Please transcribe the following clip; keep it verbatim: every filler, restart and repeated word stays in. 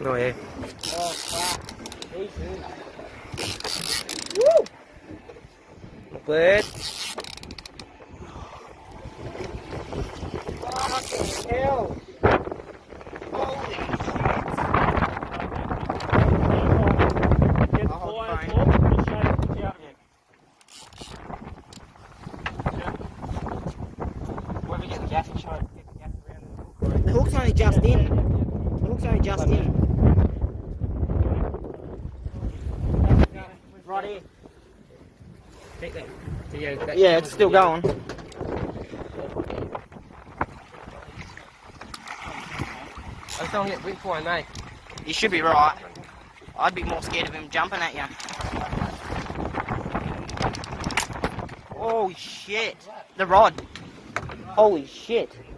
No way. Oh crap. Easy. Woo! Bird. Fucking hell. Holy shit. Get the I'll hold fire the torch and show it what's out here. Whoever gets the gas and show it, get the gas around and The hook's only just yeah, in. yeah, yeah, yeah. The hook's only just in. Right here. Take that. Yeah, that Yeah, it's still going. I just don't get whipped for him, mate. You should be right. I'd be more scared of him jumping at you. Oh shit. The rod. Holy shit.